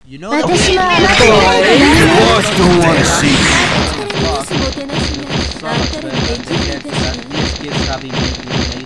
You know that we 私もあなたの Boss don't wanna see you. もてなしがあんたらにできるんですよ。 these kids have been making